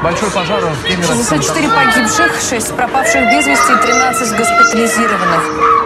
Большой пожар в Кемеровском. 64 погибших, 6 пропавших без вести и 13 госпитализированных.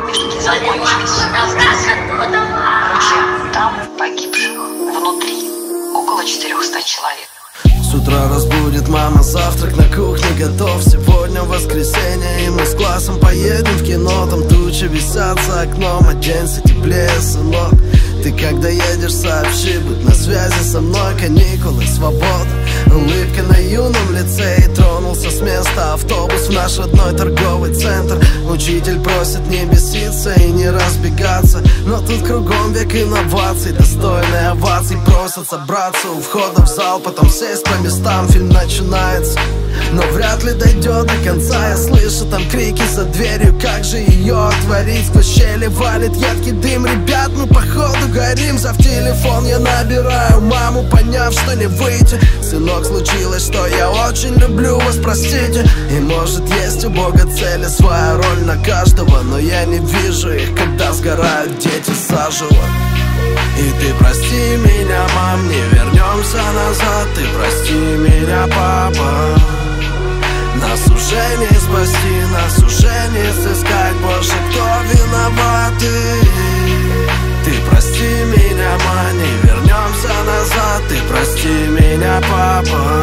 Там погибших внутри около 400 человек. С утра разбудит мама, завтрак на кухне готов. Сегодня воскресенье, и мы с классом поедем в кино. Там тучи висят за окном, оденься теплее, сынок. Ты когда едешь, сообщи, будь на связи со мной. Каникулы, свобода, улыбка на юном лице. И тронулся с места автобус в наш родной торговый центр. Учитель просит не беситься и не разбегаться, но тут кругом век инноваций. Достойные оваций просят собраться у входа в зал, потом сесть по местам. Фильм начинается, но вряд ли дойдет до конца. Я слышу там крики за дверью, как же ее отворить? Сквозь щели валит едкий дым. Ребят, мы походу горим. Взяв телефон, я набираю маму, поняв, что не выйти. Сынок, случилось, что я очень люблю вас, простите. И может есть у Бога цели, своя роль на каждого, но я не вижу их, когда сгорают дети заживо. И ты прости меня, мам, не вернемся назад. Ты прости меня, папа. Нас уже не спасти, нас уже не сыскать. Боже, кто виноваты? Ты прости меня, ма, не вернемся назад. Ты прости меня, папа.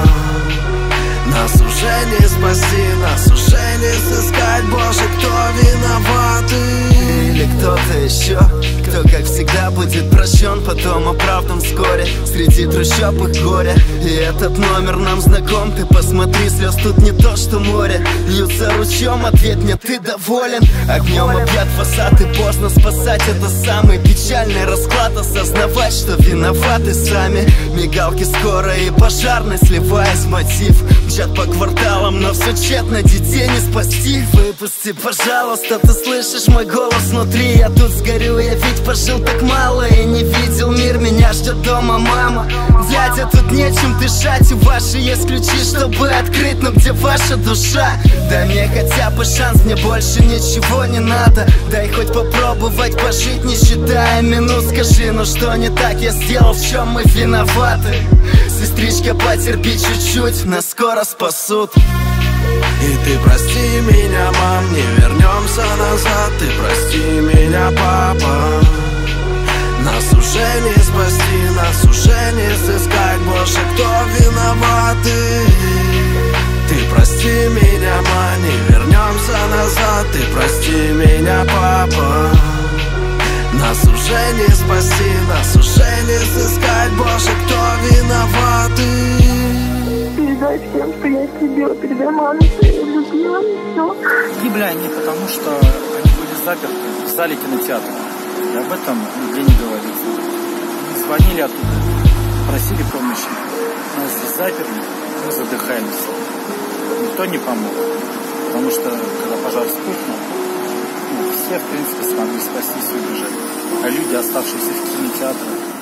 Нас уже не спасти, нас уже не сыскать. Боже, кто виноваты? Или кто-то еще, кто, как всегда, будет прощен, потом оправдан вскоре среди трущоб и горя. И этот номер нам знаком. Ты посмотри, слез тут не то, что море. Льются ручьем, ответь мне, ты доволен? Огнем объят фасад, и поздно спасать. Это самый печальный расклад. Осознавать, что виноваты сами. Мигалки скоро и пожарной, сливаясь в мотив. Мчат по кварталам, но все тщетно, детей не спасти. Выпусти, пожалуйста, ты слышишь мой голос внутри? Я тут сгорю, я ведь пожил так мало и не видел мир. Меня ждет дома мама. Дядя, тут нечем дышать. У вашей есть ключи, чтобы открыть, но где ваша душа? Дай мне хотя бы шанс, мне больше ничего не надо. Дай хоть попробовать пожить, не считая минут. Скажи, ну что не так я сделал, в чем мы виноваты? Сестричка, потерпи чуть-чуть, нас скоро спасут. И ты прости меня, мам, не вернемся назад. Ты прости меня, папа. Нас уже не спасти, нас уже не сыскать. Боже, кто виноваты? Ты прости меня, ма, не вернемся назад. Ты прости меня, папа. Нас уже не спасти, нас уже не сыскать. Боже, кто виноваты? Передай всем, что я их любила. Передай маме, что я их любила, и все. Гибли они, потому что они были заперты в зале кинотеатра. И об этом нигде не говорится. Мы звонили оттуда, просили помощи. Нас здесь заперли, мы задыхаемся. Никто не помог. Потому что, когда пожар вспыхнул, все, в принципе, смогли спастись и убежать. А люди, оставшиеся в кинотеатре,